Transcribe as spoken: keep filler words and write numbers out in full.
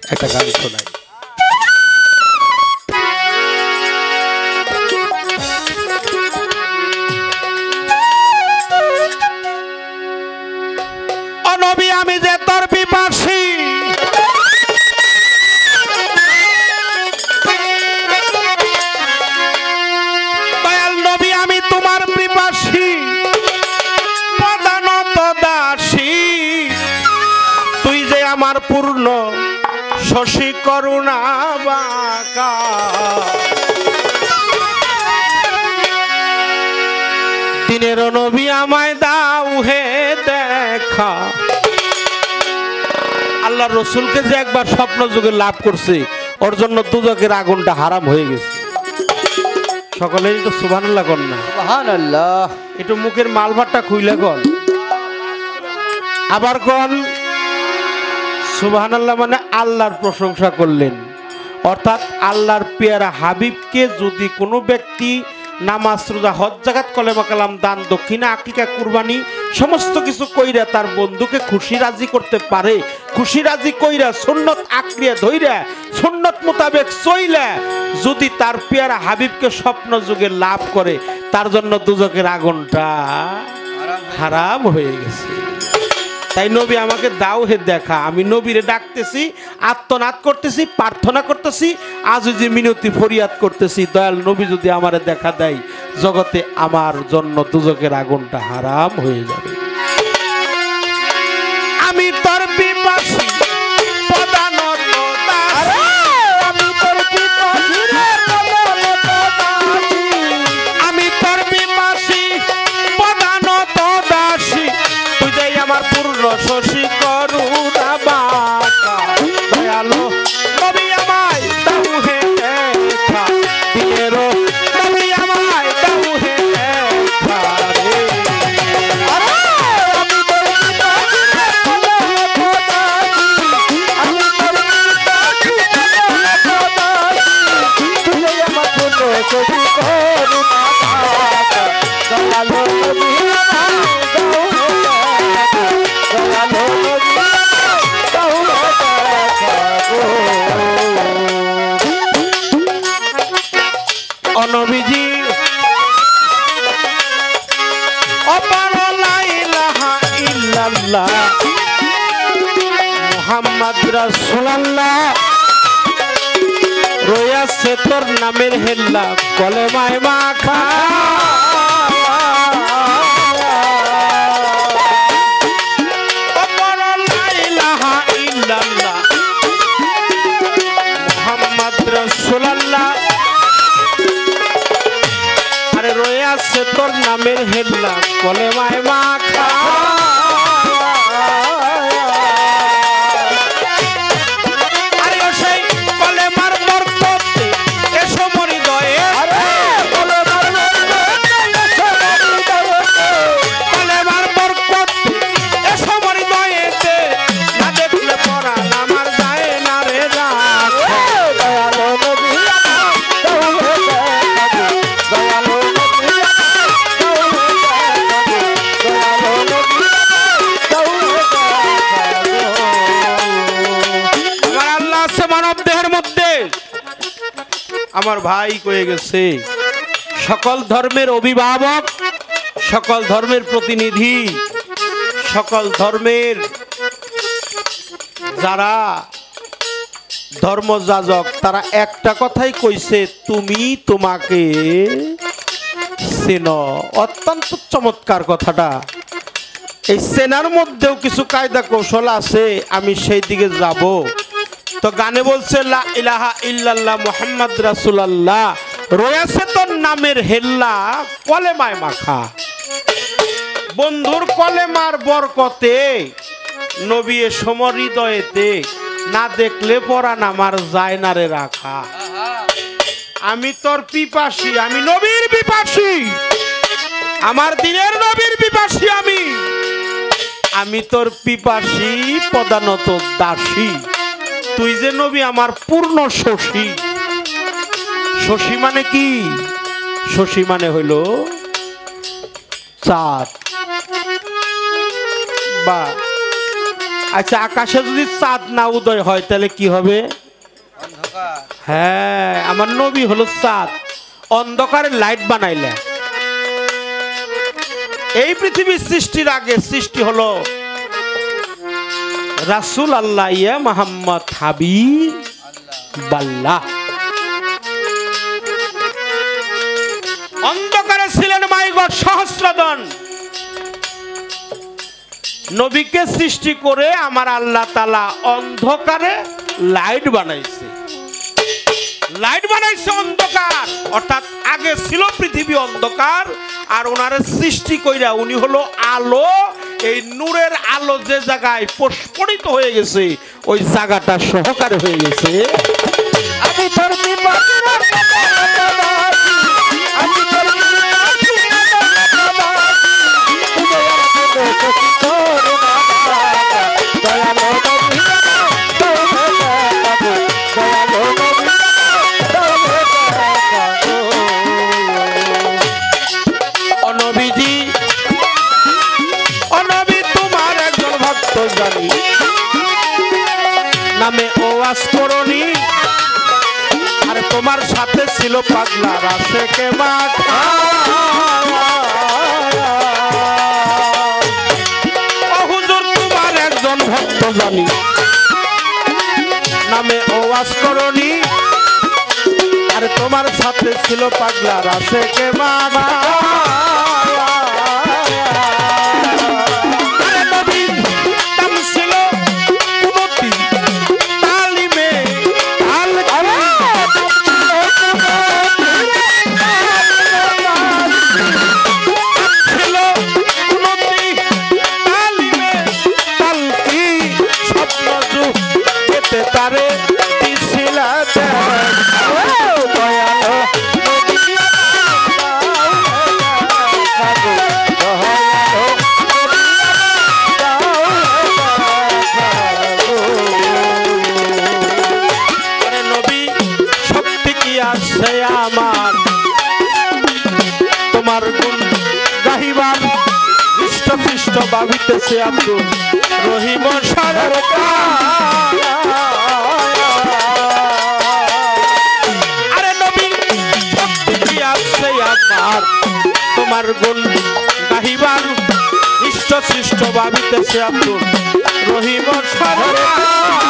একটা গান শোনাই। ও নবী আমি যে তোর পিপাসী, দয়াল নবী আমি তোমার পিপাসী, প্রধানত দাসী, তুই যে আমার পূর্ণ শশী করুণা বাঁকা। দিনের নবী আমায় দাও হে দেখা। আল্লাহ রসুলকে যে একবার স্বপ্ন যুগে লাভ করছে ওর জন্য দুজকের আগুনটা হারাম হয়ে গেছে। সকলেই একটু সুবহানাল্লাহ কর না। সুবহানাল্লাহ। একটু মুখের মালভারটা খুইলে কন, আবার কন সুবহানাল্লাহ। মানে আল্লাহর প্রশংসা করলেন, অর্থাৎ আল্লাহর পেয়ারা হাবিবকে যদি কোনো ব্যক্তি নামাজ রোজা হজ জাকাত কলেমা কালাম দান দক্ষিণা আকিকা কুরবানি সমস্ত কিছু কইরা তার বন্ধুকে খুশি রাজি করতে পারে, খুশি রাজি কইরা সুন্নত আঁকড়িয়া ধইরা সুন্নত মোতাবেক চইলা যদি তার পেয়ারা হাবিবকে স্বপ্ন যুগে লাভ করে, তার জন্য দুজকের আগুনটা হারাম হয়ে গেছে। তাই নবী আমাকে দাও হে দেখা। আমি নবীরে ডাকতেছি, আত্মনাদ করতেছি, প্রার্থনা করতেছি, আজ যে মিনতি ফরিয়াদ করতেছি, দয়াল নবী যদি আমারে দেখা দেয় জগতে আমার জন্য দুজকের আগুনটা হারাম হয়ে যাবে। আমি তোর পিপাসী প্রধানত দাসী, আমি তোর পিপাসী আমি তোর পিপাসী প্রধানত দাসী, তুই যাই আমার পূর্ণ শশী করুণা বাঁকা। দয়ালো নবী আমায় দাও হে দেখা, দিনের নবী আমায় দাও হে দেখা রে। আমি তোর পিপাসী আমি তোর পিপাসী তুই যাই আমার পূর্ণ শশী করুণা বাঁকা। দয়ালো নবী আমায় দাও হে দেখা, দয়ালো নবী আমায় দাও হে দেখা গো। ও নবীজি অপার লা ইলাহা ইল্লাল্লাহ মুহাম্মদ রাসূলুল্লাহ, রয়েছে তোর নামের হেল্লা কলেমায় মাখা। অপার লা ইলাহা ইল্লাল্লাহ মুহাম্মদ রাসূলুল্লাহ, আরে রয়ে আছে তোর নামের হেল্লা কলেমায় মাখা। আরে ও সেই কলেমার বরকতে এসো মরি দয়ে, কলেমার বরকতে এসো মরি দয়েতে, না দেখলে পড়া আমার যায় না রে রাখা। দয়ালো নবী আমায় দাও হে দেখা, দয়ালো নবী আমায় দাও হে দেখা, দয়ালো নবী আমায় দাও হে দেখা গো। আমার আল্লাহ আছে মানব দেহের মধ্যে, আমার ভাই কয়ে গেছে সকল ধর্মের অভিভাবক, সকল ধর্মের প্রতিনিধি, সকল ধর্মের যারা ধর্মযাজক, তারা একটা কথাই কইছে, তুমি তোমাকে চেনো। অত্যন্ত চমৎকার কথাটা। এই চেনার মধ্যেও কিছু কায়দা কৌশল আছে, আমি সেই দিকে যাব। তো গানে বলছে লা ইলাহা ইল্লাল্লাহ মুহাম্মদ রাসূলুল্লাহ, রয়েছে তোর নামের হেল্লা কলেমায় মাখা। বন্ধুর কলেমার বরকতে নবী সমর হৃদয়েতে, না দেখলে পরাণ আমার যায় না রে রাখা। আমি তোর পিপাসী, আমি নবীর পিপাসী, আমার দিনের নবীর পিপাসী আমি, আমি তোর পিপাসী প্রধানত দাসী, তুই যে নবী আমার পূর্ণ শশী। শশী মানে কি? শশী মানে হইল চাঁদ বা আচ্ছা আকাশে যদি চাঁদ না উদয় হয় তাহলে কি হবে? হ্যাঁ, আমার নবী হলো চাঁদ, অন্ধকারে লাইট বানাইলে। এই পৃথিবীর সৃষ্টির আগে সৃষ্টি হলো রাসূল আল্লাহ ইয়া মুহাম্মদ হাবিবাল্লাহ। অন্ধকারে ছিলেন মাইগর সহস্রদন। নবীকে সৃষ্টি করে আমার আল্লাহ তাআলা অন্ধকারে লাইট বানাইছে। লাইট বানাইছে অন্ধকার, অর্থাৎ আগে ছিল পৃথিবী অন্ধকার, আর ওনারে সৃষ্টি কইরা উনি হলো আলো। এই নূরের আলো যে জায়গায় প্রস্ফুটিত হয়ে গেছে ওই জায়গাটা সহকারে হয়ে গেছে আমি তোর নামে ওয়াজ করনি, আর তোমার সাথে ছিল পাগলা রাশেকে মাখা। ও হুজুর তোমার একজন ভক্ত জানি, নামে ওয়াজ করনি, আর তোমার সাথে ছিল পাগলা রাশেকে মাখা। আমার তোমার গুণ গাহিবার হৃষ্টপুষ্ট ভাবিতেছে আব্দুল রহিম সরকার। আরে নবী শক্তি কি আছে আমার তোমার গুণ গাহিবার হৃষ্টপুষ্ট ভাবিতেছে আব্দুল রহিম সরকার।